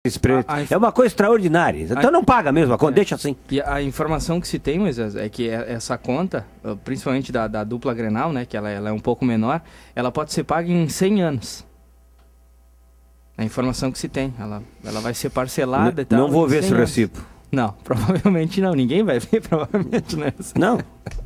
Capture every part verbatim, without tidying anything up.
A, a inf... É uma coisa extraordinária. Então a... não paga mesmo a conta, é. deixa assim. E a informação que se tem, Moisés, é que essa conta, principalmente da, da dupla Grenal, né, que ela, ela é um pouco menor, ela pode ser paga em cem anos. A informação que se tem, ela, ela vai ser parcelada e tal. Não vou ver esse recibo. Não, provavelmente não. Ninguém vai ver, provavelmente, né? Não.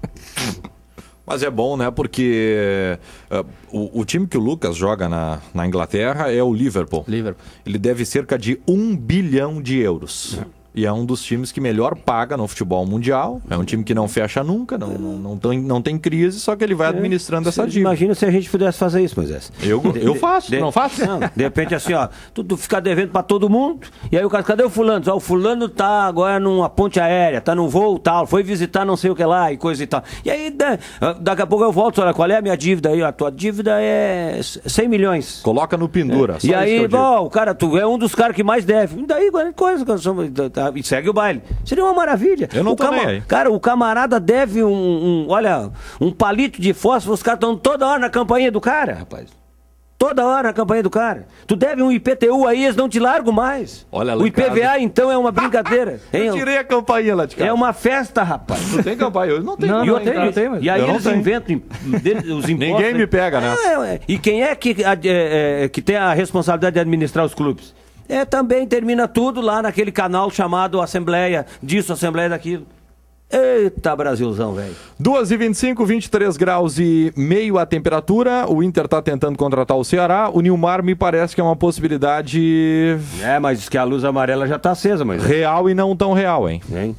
Mas é bom, né? Porque uh, o, o time que o Lucas joga na, na Inglaterra é o Liverpool. Liverpool. Ele deve cerca de um bilhão de euros. É. E é um dos times que melhor paga no futebol mundial. É um time que não fecha nunca, não, não, não, tem, não tem crise, só que ele vai administrando é. essa dívida. Imagina se a gente pudesse fazer isso, Moisés. Eu, eu faço, de, não faço? Não, de repente assim, ó, tu, tu fica devendo pra todo mundo, e aí o cara, cadê o fulano? Ó, o fulano tá agora numa ponte aérea, tá num voo tal, foi visitar não sei o que lá e coisa e tal. E aí, da, daqui a pouco eu volto, olha, qual é a minha dívida aí? A tua dívida é cem milhões. Coloca no pendura. É. E aí, bom, o cara, tu é um dos caras que mais deve. E daí, coisa, e segue o baile. Seria uma maravilha. Eu não o tô cama... nem aí. Cara, o camarada deve um, um, olha, um palito de fósforo, os caras estão toda hora na campanha do cara, rapaz. Toda hora na campanha do cara. Tu deve um I P T U aí, eles não te largam mais. Olha o I P V A, casa. Então, é uma brincadeira. Eu tirei a campainha lá de casa. É uma festa, rapaz. Tu tem campainha? Eu não tenho. Não, não, não, tenho, não tenho. Mas... E aí eu eles inventam os impostos. Ninguém me pega, né? É, é. E quem é que, é, é, que tem a responsabilidade de administrar os clubes? É, também termina tudo lá naquele canal chamado Assembleia disso, Assembleia daquilo. Eita, Brasilzão, velho. duas e vinte e cinco, vinte e três graus e meio a temperatura. O Inter tá tentando contratar o Ceará. O Nilmar me parece que é uma possibilidade... É, mas diz que a luz amarela já tá acesa, mas... Real e não tão real, hein? Hein?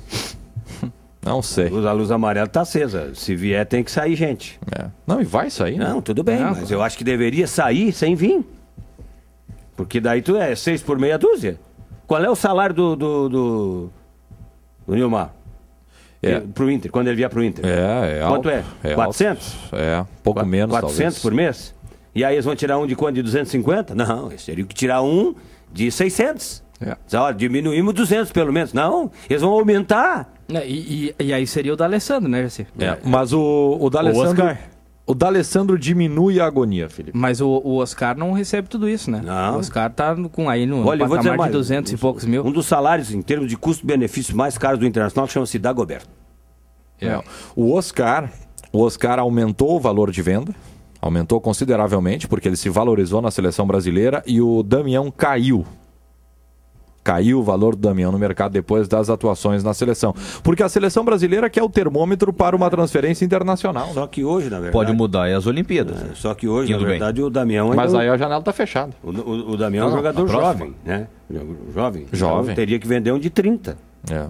Não sei. A luz, a luz amarela tá acesa. Se vier, tem que sair, gente. É. Não, e vai sair, né? Não, tudo bem, não, mas cara. Eu acho que deveria sair sem vir. Porque daí tu é seis por meia dúzia. Qual é o salário do, do, do, do Nilmar? É. Pro Inter, quando ele vier pro Inter? É, é Quanto alto, é? é quatrocentos? Alto. É, pouco Qu menos quatrocentos talvez. por mês? E aí eles vão tirar um de quanto? De duzentos e cinquenta? Não, eles teriam que tirar um de seiscentos. É. Ó, diminuímos duzentos pelo menos. Não, eles vão aumentar. É, e, e, e aí seria o D'Alessandro, né, Jacir? É, mas o, o D'Alessandro... O D'Alessandro diminui a agonia, Felipe. Mas o, o Oscar não recebe tudo isso, né? Não. O Oscar tá com aí no Olha, patamar mais, de duzentos um, e poucos mil. Um dos salários, em termos de custo-benefício mais caros do Internacional, chama-se Dagoberto. É. O Oscar, o Oscar aumentou o valor de venda, aumentou consideravelmente, porque ele se valorizou na seleção brasileira, e o Damião caiu. Caiu o valor do Damião no mercado depois das atuações na seleção. Porque a seleção brasileira quer o termômetro para uma transferência internacional. Só que hoje, na verdade... Pode mudar aí as Olimpíadas. É, só que hoje, Indo na verdade, bem. o Damião... Mas aí a janela está fechada. O, o, o Damião não, é um jogador jovem, né? Jovem. Jovem. Então, teria que vender um de trinta. É.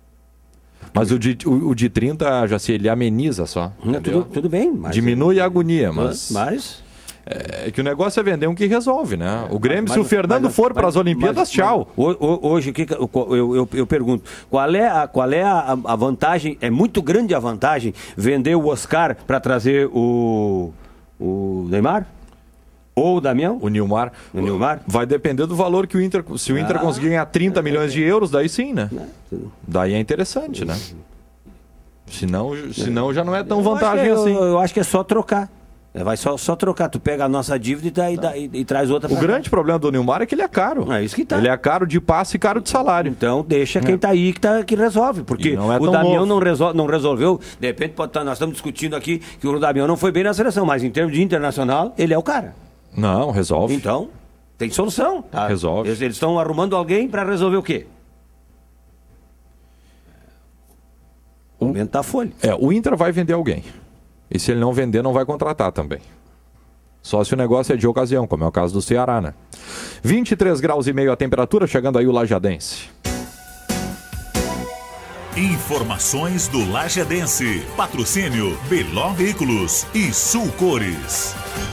Mas o de, o, o de trinta, já se ele ameniza só. Não, tudo, tudo bem. Mas diminui a agonia, mas... Mas... É que o negócio é vender um que resolve, né? O Grêmio, mas, se o Fernando mas, for para as Olimpíadas, mas, tchau. Mas, hoje, eu, eu, eu, eu pergunto, qual é, a, qual é a, a vantagem, é muito grande a vantagem, vender o Oscar para trazer o, o Neymar? Ou o Damião? O Nilmar. O Nilmar? Vai depender do valor que o Inter... Se o Inter ah, conseguir ganhar trinta milhões de euros, daí sim, né? Daí é interessante, né? Senão, senão já não é tão vantagem eu assim. Eu, eu acho que é só trocar. Vai só, só trocar, tu pega a nossa dívida e, dá, e, dá, e, e traz outra. O grande cá. problema do Nilmar é que ele é caro. É isso que tá. Ele é caro de passe e caro de salário. Então deixa quem é. tá aí que, tá, que resolve. Porque não é o Damião não, resol, não resolveu. De repente pode tá, nós estamos discutindo aqui que o Damião não foi bem na seleção, mas em termos de internacional, ele é o cara. Não, resolve. Então, tem solução. Tá? Resolve. Eles estão arrumando alguém para resolver o quê? Aumentar a folha. É, o Inter vai vender alguém. E se ele não vender, não vai contratar também. Só se o negócio é de ocasião, como é o caso do Ceará, né? vinte e três graus e meio a temperatura, chegando aí o Lajadense. Informações do Lajadense. Patrocínio Beló Veículos e Sul Cores.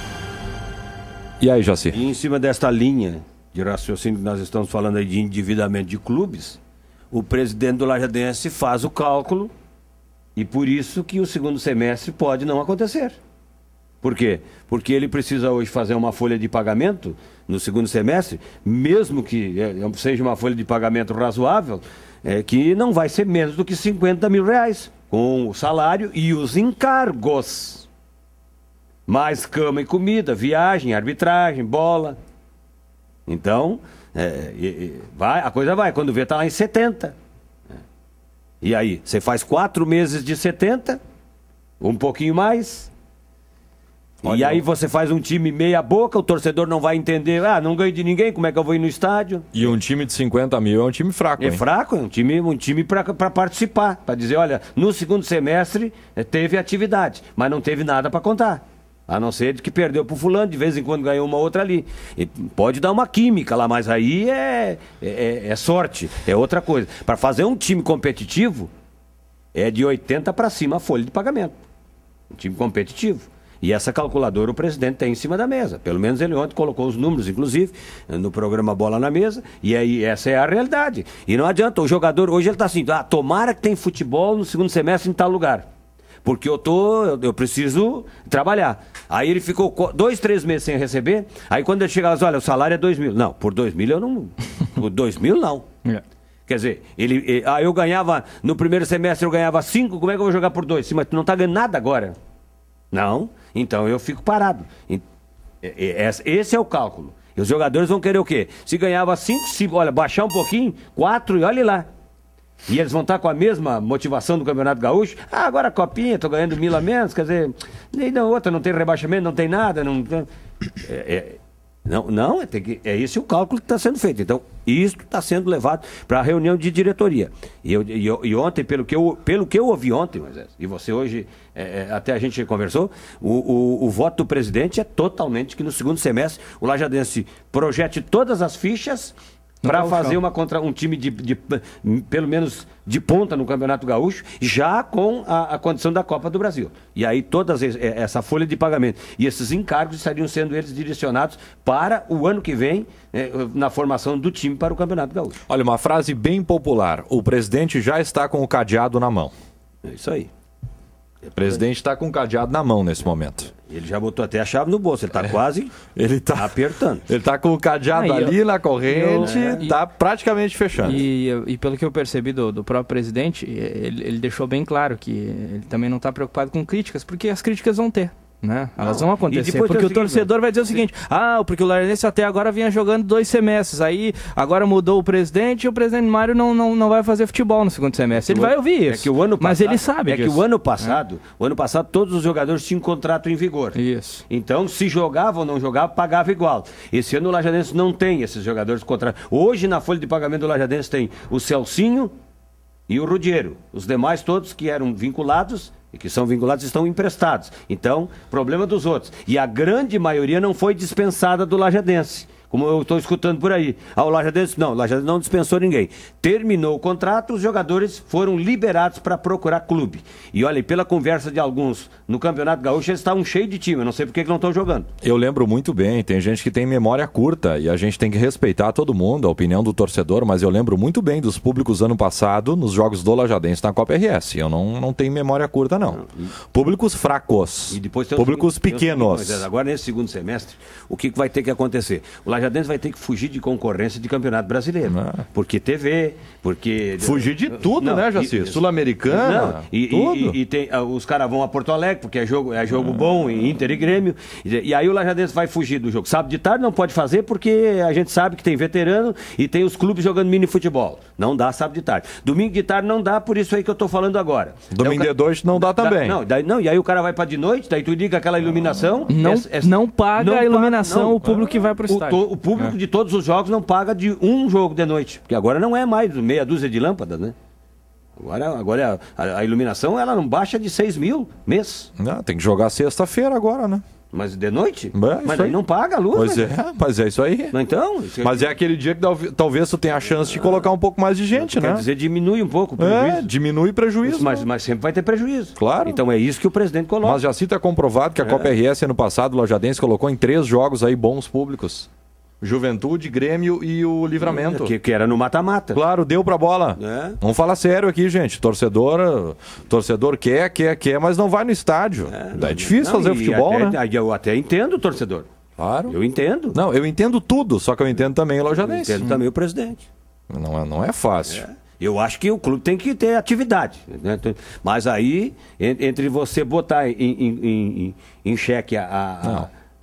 E aí, Jaci? E em cima desta linha de raciocínio que nós estamos falando aí de endividamento de clubes, o presidente do Lajadense faz o cálculo e por isso que o segundo semestre pode não acontecer. Por quê? Porque ele precisa hoje fazer uma folha de pagamento no segundo semestre, mesmo que seja uma folha de pagamento razoável, é, que não vai ser menos do que cinquenta mil reais, com o salário e os encargos. Mais cama e comida, viagem, arbitragem, bola. Então, É, e, e vai, a coisa vai. Quando vê, tá lá em setenta. E aí, você faz quatro meses de setenta, um pouquinho mais. Olha, e aí você faz um time meia boca, o torcedor não vai entender, ah, não ganho de ninguém, como é que eu vou ir no estádio? E um time de cinquenta mil é um time fraco, É hein? fraco, é um time, um time para participar, para dizer, olha, no segundo semestre eh, teve atividade, mas não teve nada para contar. A não ser de que perdeu pro fulano, de vez em quando ganhou uma outra ali. E pode dar uma química lá, mas aí é, é, é sorte, é outra coisa. Para fazer um time competitivo, é de oitenta para cima a folha de pagamento. Um time competitivo. E essa calculadora o presidente tem em cima da mesa. Pelo menos ele ontem colocou os números, inclusive, no programa Bola na Mesa. E aí essa é a realidade. E não adianta, o jogador, hoje ele está assim, ah, tomara que tem futebol no segundo semestre em tal lugar. Porque eu tô, eu, eu preciso trabalhar. Aí ele ficou dois, três meses sem receber. Aí quando ele chega lá, olha, o salário é dois mil. Não, por dois mil eu não... Por dois mil não. É. Quer dizer, ele, ele, ah, eu ganhava, no primeiro semestre eu ganhava cinco, como é que eu vou jogar por dois? Sim, mas tu não está ganhando nada agora. Não, então eu fico parado. Esse é o cálculo. E os jogadores vão querer o quê? Se ganhava cinco, se, olha, baixar um pouquinho, quatro e olha lá. E eles vão estar com a mesma motivação do Campeonato Gaúcho. Ah, agora a copinha, estou ganhando mil a menos, quer dizer, nem da outra, não tem rebaixamento, não tem nada. Não, é, é, não, não é, tem que, é esse o cálculo que está sendo feito. Então, isso está sendo levado para a reunião de diretoria. E, eu, e, eu, e ontem, pelo que, eu, pelo que eu ouvi ontem, Moisés, e você hoje, é, até a gente conversou, o, o, o voto do presidente é totalmente que no segundo semestre o Lajadense projete todas as fichas para fazer uma contra, um time de, de, de, pelo menos de ponta no Campeonato Gaúcho, já com a, a condição da Copa do Brasil. E aí toda essa folha de pagamento e esses encargos estariam sendo eles direcionados para o ano que vem, eh, na formação do time para o Campeonato Gaúcho. Olha, uma frase bem popular, o presidente já está com o cadeado na mão. É isso aí. O presidente está com o cadeado na mão nesse momento. Ele já botou até a chave no bolso, ele está é. quase ele tá, apertando. Ele está com o cadeado ah, ali eu, na corrente, está praticamente fechando. E, e pelo que eu percebi do, do próprio presidente, ele, ele deixou bem claro que ele também não está preocupado com críticas, porque as críticas vão ter. Né? Elas não, vão acontecer, porque o, o torcedor vai dizer o seguinte, ah, porque o Lajadense até agora vinha jogando dois semestres, aí agora mudou o presidente e o presidente Mário não, não, não vai fazer futebol no segundo semestre. Ele vai ouvir isso, é que o ano passado, mas ele sabe É disso. que o ano passado, é. o ano passado todos os jogadores tinham contrato em vigor. Isso. Então, se jogava ou não jogava, pagava igual. Esse ano o Lajadense não tem esses jogadores de contrato. Hoje, na folha de pagamento do Lajadense tem o Celcinho e o Rudiero. Os demais todos que eram vinculados... e que são vinculados, estão emprestados. Então, problema dos outros. E a grande maioria não foi dispensada do Lajadense, como eu estou escutando por aí. Ah, o Lajadense, não, o Lajadense não dispensou ninguém. Terminou o contrato, os jogadores foram liberados para procurar clube. E olha, pela conversa de alguns no Campeonato Gaúcho, eles estavam cheios de time, eu não sei por que não estão jogando. Eu lembro muito bem, tem gente que tem memória curta e a gente tem que respeitar todo mundo, a opinião do torcedor, mas eu lembro muito bem dos públicos ano passado nos jogos do Lajadense na Copa R S. Eu não, não tenho memória curta, não. não e... Públicos fracos, e depois tem públicos segundo, pequenos. Tem segundo, agora, nesse segundo semestre, o que vai ter que acontecer? O Lajadense vai ter que fugir de concorrência de Campeonato Brasileiro. Ah. Porque T V, porque... Fugir de tudo, não, né, Jacir? Sul-Americana, e, tudo. E, e, e tem, os caras vão a Porto Alegre, porque é jogo, é jogo ah. bom, Inter e Grêmio. E, e aí o Lajadense vai fugir do jogo. Sábado de tarde não pode fazer, porque a gente sabe que tem veterano e tem os clubes jogando mini futebol. Não dá sábado de tarde. Domingo de tarde não dá, por isso aí que eu tô falando agora. Domingo de noite não dá também. Não, daí, não, e aí o cara vai pra de noite, daí tu liga aquela iluminação... Não, é, é, não paga não a iluminação paga, não, o público que vai pro estádio. O, to, o público é. de todos os jogos não paga de um jogo de noite, porque agora não é mais meia dúzia de lâmpadas, né? Agora, agora a, a iluminação ela não baixa de seis mil mês. Não, tem que jogar sexta-feira agora, né? Mas de noite? É, mas aí não paga a luz, Pois né? é, mas é isso aí. Então, isso mas é aquele dia que talvez tu tenha a chance de colocar um pouco mais de gente, né? Quer dizer, diminui um pouco o prejuízo. É, diminui prejuízo. Mas, mas sempre vai ter prejuízo. Claro. Então é isso que o presidente coloca. Mas já se é comprovado que a é. Copa R S ano passado, o Lajadense colocou em três jogos aí bons públicos. Juventude, Grêmio e o Livramento. Que, que era no mata-mata. Claro, deu pra bola. É. Vamos falar sério aqui, gente. Torcedor, torcedor quer, quer, quer, mas não vai no estádio. É, é difícil não, fazer futebol, até, né? Eu até entendo o torcedor. Claro. Eu entendo. Não, eu entendo tudo, só que eu entendo também o Lajadense. Eu entendo hum. também o presidente. Não é, não é fácil. É. Eu acho que o clube tem que ter atividade, né? Mas aí, entre você botar em, em, em, em xeque a... a,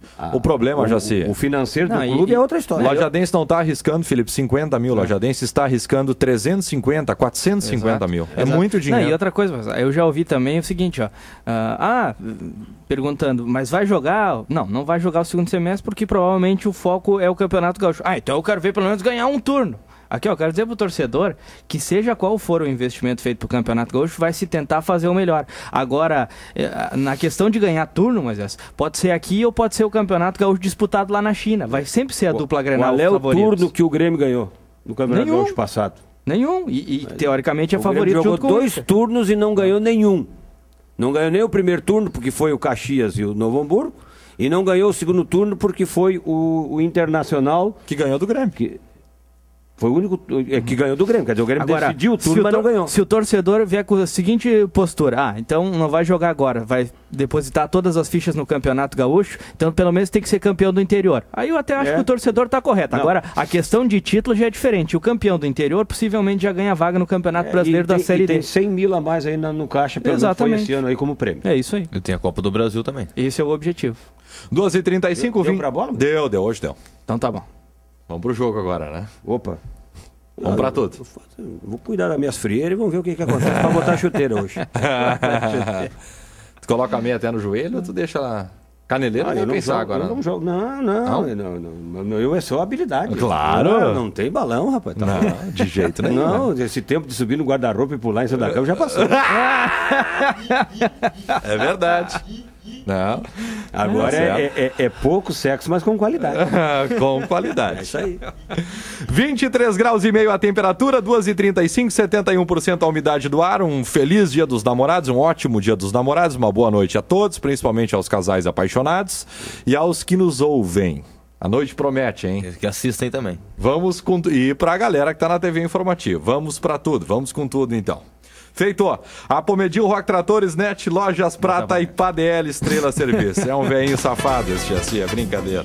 Ah, o problema, Jaci... O, o financeiro do não, clube e, é outra história. Lajadense não está arriscando, Felipe, cinquenta mil. É. Lajadense está arriscando trezentos e cinquenta, quatrocentos e cinquenta mil. É Exato. muito dinheiro. Não, e outra coisa, eu já ouvi também o seguinte, ó. Ah, perguntando, mas vai jogar? Não, não vai jogar o segundo semestre porque provavelmente o foco é o Campeonato Gaúcho. Ah, então eu quero ver pelo menos ganhar um turno. Aqui, ó, eu quero dizer pro torcedor que seja qual for o investimento feito pro Campeonato Gaúcho, vai se tentar fazer o melhor. Agora, na questão de ganhar turno, mas pode ser aqui ou pode ser o Campeonato Gaúcho disputado lá na China. Vai sempre ser a dupla Grenal. Qual é o turno que o Grêmio ganhou no Campeonato Nenhum. Gaúcho passado? Nenhum. E, e teoricamente é o favorito Grêmio junto com jogou o dois Inter. turnos e não ganhou nenhum. Não ganhou nem o primeiro turno, porque foi o Caxias e o Novo Hamburgo. E não ganhou o segundo turno, porque foi o, o Internacional... Que ganhou do Grêmio. Que... Foi o único que ganhou do Grêmio. Quer dizer, o Grêmio Agora, decidiu o turno, mas não ganhou. Se o torcedor vier com a seguinte postura, ah, então não vai jogar agora, vai depositar todas as fichas no Campeonato Gaúcho, então pelo menos tem que ser campeão do interior. Aí eu até acho é. que o torcedor está correto. Não. Agora, a questão de título já é diferente. O campeão do interior possivelmente já ganha vaga no Campeonato É, Brasileiro da tem, Série e tem D. cem mil a mais aí no, no caixa, pelo menos foi esse ano aí como prêmio. É isso aí. E tem a Copa do Brasil também. Esse é o objetivo. duas e trinta e cinco, Deu, deu vinte... pra bola? Deu, deu, hoje deu. Então tá bom. Vamos pro jogo agora, né? Opa. Vamos pra tudo. Eu vou, eu vou cuidar das minhas frieiras e vamos ver o que, que acontece pra botar a chuteira hoje. Tu coloca a meia até no joelho ou tu deixa ela... Caneleira, Ah, nem eu não pensar jogo, agora. eu não jogo. Não, não, Não? não, não, não, não, eu é só habilidade. Claro. Não, não tem balão, rapaz. Tá bom. Não, de jeito nenhum. Não, esse tempo de subir no guarda-roupa e pular em cima da cama já passou. É verdade. Não. Agora Tá é, é, é pouco sexo, mas com qualidade. Com qualidade. É isso aí. vinte e três graus e meio a temperatura, duas e trinta e cinco, setenta e um por cento a umidade do ar. Um feliz Dia dos Namorados, um ótimo Dia dos Namorados, uma boa noite a todos, principalmente aos casais apaixonados e aos que nos ouvem. A noite promete, hein? Que assistem também. Vamos com... E pra galera que tá na T V Informativa, vamos pra tudo, vamos com tudo então. Feito, ó. Apomedil, Rock Tratores, Net, Lojas Prata e P A D L Estrela Serviço. É um velhinho safado esse assim, é brincadeira.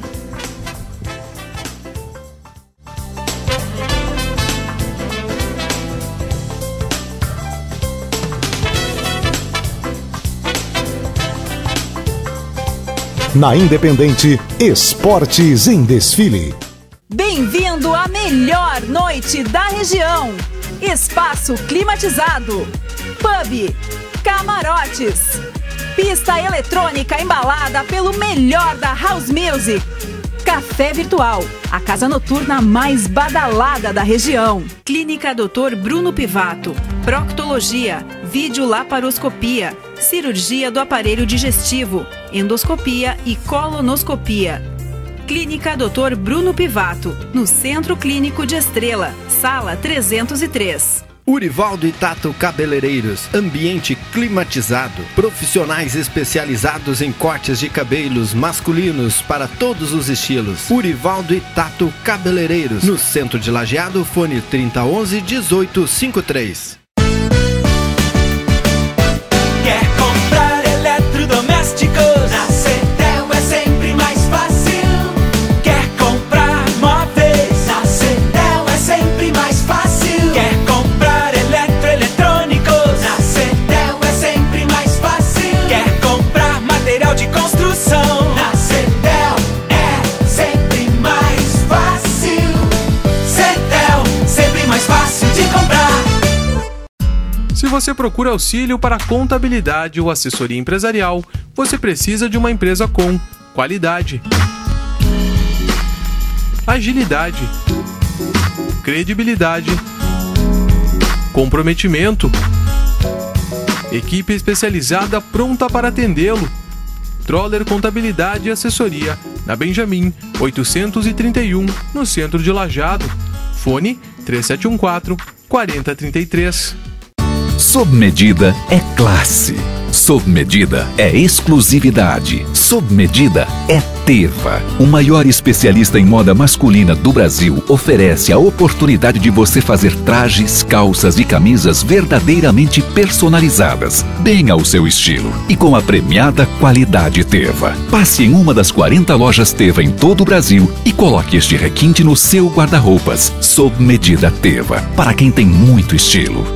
Na Independente, Esportes em Desfile. Bem-vindo à melhor noite da região. Espaço climatizado, pub, camarotes, pista eletrônica embalada pelo melhor da house music, café virtual, a casa noturna mais badalada da região. Clínica doutor Bruno Pivato, proctologia, videolaparoscopia, cirurgia do aparelho digestivo, endoscopia e colonoscopia. Clínica doutor Bruno Pivato, no Centro Clínico de Estrela, sala trezentos e três. Urivaldo e Tato Cabeleireiros, ambiente climatizado, profissionais especializados em cortes de cabelos masculinos para todos os estilos. Urivaldo e Tato Cabeleireiros, no centro de Lajeado, fone trinta onze, dezoito cinquenta e três. Quer comprar eletrodomésticos? Na Cedel é sempre mais fácil. Quer comprar móveis? Na Cedel é sempre mais fácil. Quer comprar eletroeletrônicos? Na Cedel é sempre mais fácil. Quer comprar material de construção? Na Cedel é sempre mais fácil. Cedel, sempre mais fácil de comprar. Se você procura auxílio para contabilidade ou assessoria empresarial, você precisa de uma empresa com qualidade, agilidade, credibilidade, comprometimento, equipe especializada pronta para atendê-lo. Troller Contabilidade e Assessoria, na Benjamin, oitocentos e trinta e um, no centro de Lajeado. Fone três sete um quatro, quatro zero três três. Sob medida é classe. Sob medida é exclusividade. Sob medida é Teva. O maior especialista em moda masculina do Brasil oferece a oportunidade de você fazer trajes, calças e camisas verdadeiramente personalizadas, bem ao seu estilo e com a premiada qualidade Teva. Passe em uma das quarenta lojas Teva em todo o Brasil e coloque este requinte no seu guarda-roupas. Sob medida Teva, para quem tem muito estilo.